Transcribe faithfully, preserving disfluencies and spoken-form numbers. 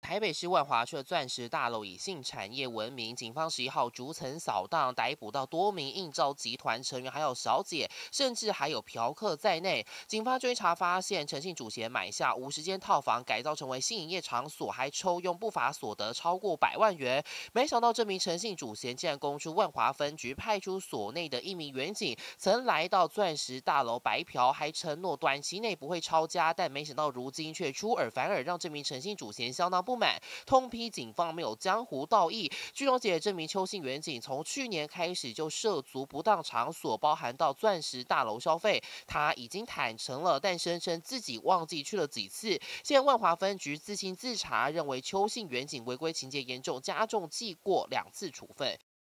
台北市万华区的钻石大楼以性产业闻名，警方十一号逐层扫荡，逮捕到多名应召集团成员，还有小姐，甚至还有嫖客在内。警方追查发现，陈姓主嫌买下五十间套房，改造成为性营业场所，还抽用不法所得超过百万元。没想到这名陈姓主嫌竟然供出万华分局派出所内的一名员警曾来到钻石大楼白嫖，还承诺短期内不会抄家，但没想到如今却出尔反尔，让这名陈姓主嫌相当不满，痛批警方没有江湖道义。据了解，这名邱姓员警从去年开始就涉足不当场所，包含到钻石大楼消费，他已经坦诚了，但声称自己忘记去了几次。现在万华分局自行自查，认为邱姓员警违规情节严重，加重记过两次处分。